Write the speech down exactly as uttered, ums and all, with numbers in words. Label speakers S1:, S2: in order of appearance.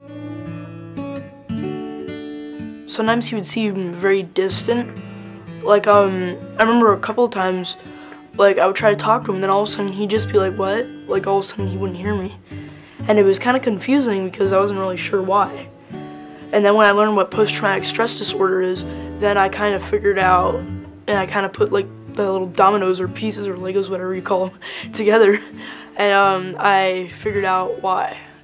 S1: Sometimes he would seem very distant. Like, um, I remember a couple of times, like, I would try to talk to him, then all of a sudden he'd just be like, what? Like, all of a sudden he wouldn't hear me. And it was kind of confusing because I wasn't really sure why. And then when I learned what post-traumatic stress disorder is, then I kind of figured out, and I kind of put, like, the little dominoes or pieces or Legos, whatever you call them, together. And um, I figured out why.